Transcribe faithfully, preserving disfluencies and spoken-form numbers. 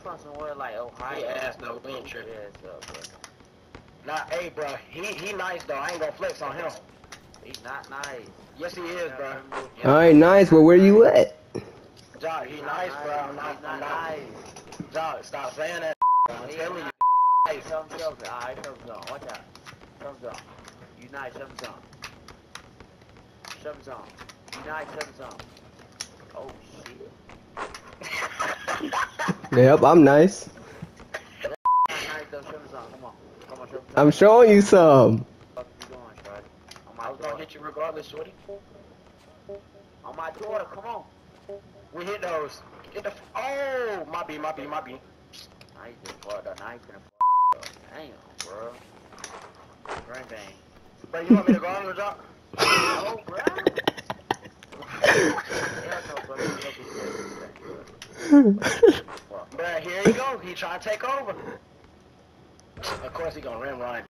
from somewhere like Ohio. He ass though, we ain't tripping. Yeah, so, bro. Nah, hey, bro, he he nice though. I ain't gonna flex on him. He's not nice. Yes, he is, bro. Alright, nice. Well, where you at? Jock, he nice, bro. I'm not, He's not I'm not. nice. Jock, stop saying that. I'm He's telling you. not nice. Show him, show him. Alright, show him some. Watch out. Show him some. You nice, show him some. Show him some. You nice, show him some. Oh, shit. Yep, I'm nice. Not nice though, show him some. Come on. Come on, show him some. I'm showing you some. What you doing, shorty? On I my was gonna daughter. hit you regardless, shorty. On my daughter, come on. We hit those. Get the. F oh, my B, my B, my B. Now you just fucked up. Now you finna fuck up. Damn, bro. Brain bang. Bro, you want me to go on the Jock? No, bro. Hell no, bro. You don't be serious, bro. Bro, here you go. He trying to take over. Of course he gonna rim run.